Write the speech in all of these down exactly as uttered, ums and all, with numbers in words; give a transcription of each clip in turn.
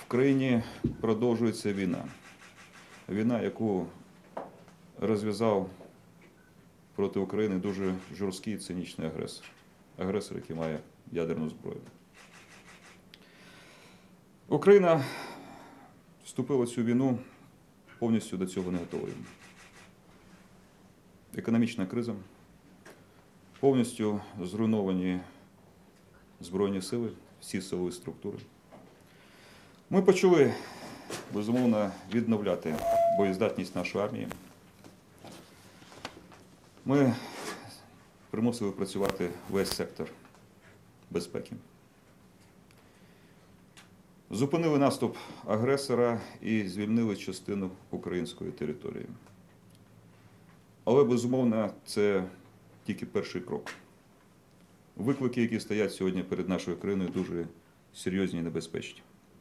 В країні продовжується війна. Війна, яку розв'язав проти України дуже жорсткий і цинічний агресор. Агресор, який має ядерну зброю. Україна вступила в цю війну повністю до цього не готовою. Економічна криза, повністю зруйновані збройні сили, всі силові структури. Ми почали, безумовно, відновляти боєздатність нашої армії. Ми примусили працювати весь сектор безпеки. Зупинили наступ агресора і звільнили частину української території. Але, безумовно, це тільки перший крок. Виклики, які стоять сьогодні перед нашою країною, дуже серйозні і небезпечні.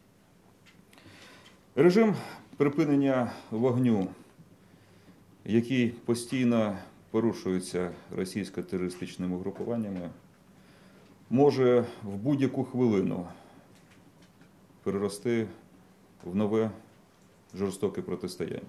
Режим припинення вогню, який постійно порушується російсько-терористичними угрупуваннями, може в будь-яку хвилину перерости в нове жорстоке протистояння.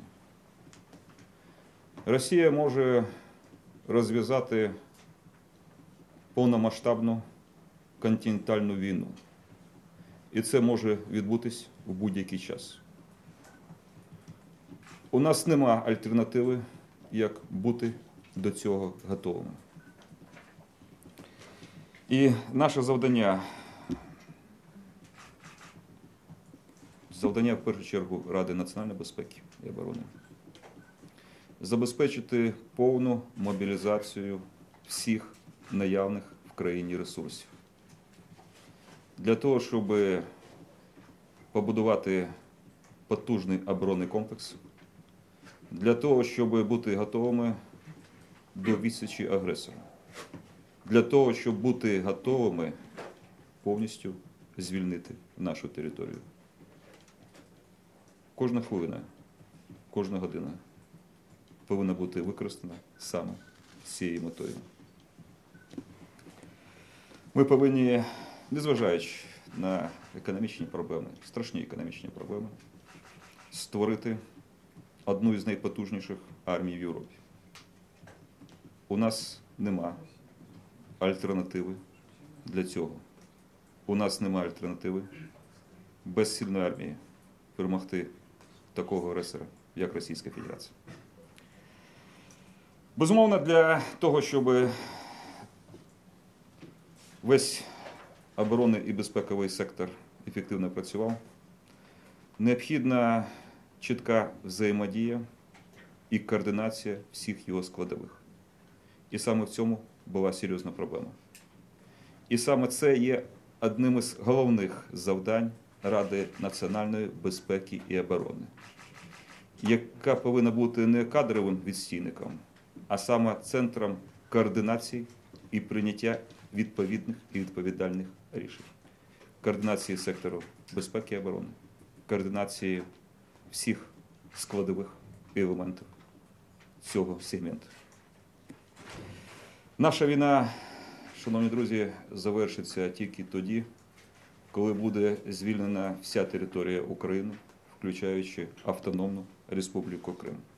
Росія може розв'язати повномасштабну континентальну війну. І це може відбутись у будь-який час. У нас нема альтернативи, як бути до цього готовими. І наше завдання, завдання в першу чергу Ради національної безпеки і оборони, забезпечити повну мобілізацію всіх наявних в країні ресурсів. Для того, щоб побудувати потужний оборонний комплекс, для того, щоб бути готовими до відсічі агресора, для того, щоб бути готовими повністю звільнити нашу територію. Кожна хвилина, кожна година повинна бути використана саме з цією метою. Ми повинні, незважаючи на економічні проблеми, страшні економічні проблеми, створити одну із найпотужніших армій в Європі. У нас нема альтернативи для цього. У нас нема альтернативи без сильної армії перемогти такого агресора, як Російська Федерація. Безумовно, для того, щоб весь оборонний і безпековий сектор ефективно працював, необхідна чітка взаємодія і координація всіх його складових. І саме в цьому була серйозна проблема. І саме це є одним із головних завдань Ради національної безпеки і оборони, яка повинна бути не кадровим відстійником, а саме центром координації і прийняття відповідних і відповідальних рішень. Координації сектору безпеки і оборони, координації всіх складових елементів цього сегменту. Наша війна, шановні друзі, завершиться тільки тоді, коли буде звільнена вся територія України, включаючи Автономну Республіку Крим.